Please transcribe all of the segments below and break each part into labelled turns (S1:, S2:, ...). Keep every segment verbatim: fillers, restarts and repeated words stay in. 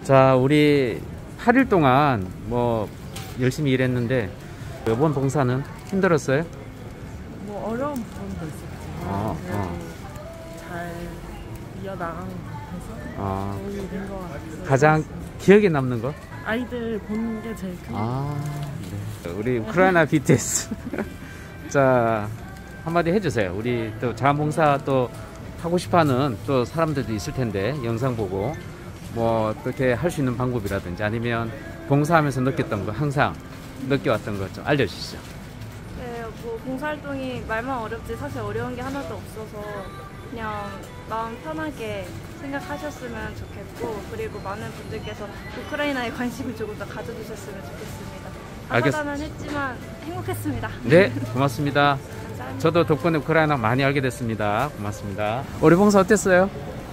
S1: 자, 우리 팔 일 동안 뭐 열심히 일했는데 이번 봉사는 힘들었어요?
S2: 뭐 어려운 부분도 있었지만
S1: 어,
S2: 그래도
S1: 어.
S2: 잘 이어나간 것 같아서
S1: 아,
S2: 도움이 된 것 같아요.
S1: 가장 기억에 남는 거?
S2: 아이들 보는 게 제일 큰 것
S1: 아, 네. 우리 우크라이나 비티에스. 자, 한마디 해주세요. 우리 또 자원봉사 또 하고 싶어하는 또 사람들도 있을 텐데 영상 보고 뭐 어떻게 할 수 있는 방법이라든지 아니면 봉사하면서 느꼈던 거, 항상 느껴왔던 거 좀 알려주시죠.
S3: 네, 뭐 봉사활동이 말만 어렵지 사실 어려운 게 하나도 없어서 그냥 마음 편하게 생각하셨으면 좋겠고, 그리고 많은 분들께서 우크라이나에 관심을 조금 더 가져주셨으면 좋겠습니다. 아까는 했지만 행복했습니다.
S1: 네, 고맙습니다.
S3: 감사합니다.
S1: 저도 덕분에 우크라이나 많이 알게 됐습니다. 고맙습니다. 우리 봉사 어땠어요?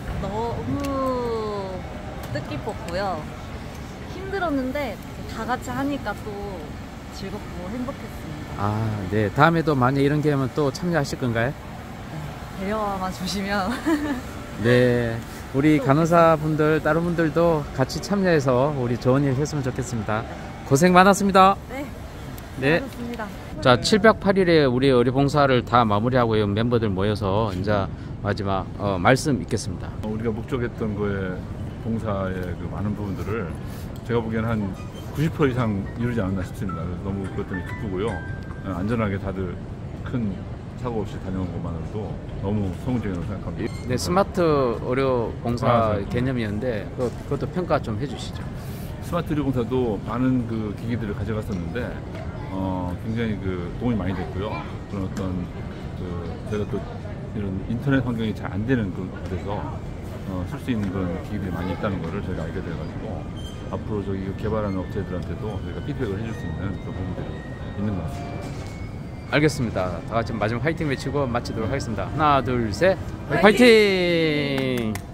S4: 너무 뜻깊었고요. 힘들었는데 다 같이 하니까 또 즐겁고 행복했습니다.
S1: 아, 네. 다음에도 만약 이런 기회 하면 또 참여하실 건가요?
S4: 데려와만 주시면.
S1: 네. 우리 간호사분들, 다른 분들도 같이 참여해서 우리 좋은 일 했으면 좋겠습니다. 고생 많았습니다.
S4: 네.
S1: 네.
S4: 고맙습니다.
S1: 자, 칠백팔 일에 우리 의료봉사를 다 마무리하고 멤버들 모여서 이제 마지막 어, 말씀 있겠습니다.
S5: 우리가 목적했던 거에 봉사의 그 많은 부분들을 제가 보기에는 한 구십 퍼센트 이상 이루지 않았나 싶습니다. 그래서 너무 그것 때문에 기쁘고요. 안전하게 다들 큰 사고 없이 다녀온 것만으로도 너무 성공적이라고 생각합니다.
S1: 네, 스마트 의료 봉사
S5: 아, 네.
S1: 개념이었는데 그, 그것도 평가 좀 해주시죠.
S5: 스마트 의료 봉사도 많은 그 기기들을 가져갔었는데 어, 굉장히 그 도움이 많이 됐고요. 그런 어떤 그 제가 또 이런 인터넷 환경이 잘 안 되는 그 곳에서 어, 쓸 수 있는 그런 기기들이 많이 있다는 것을 저희가 알게 돼가지고 앞으로 저기 개발하는 업체들한테도 저희가 피드백을 해줄 수 있는 그런 부분들이 있는 것 같습니다.
S1: 알겠습니다. 다 같이 마지막 화이팅 외치고 마치도록 하겠습니다. 하나, 둘, 셋. 화이팅!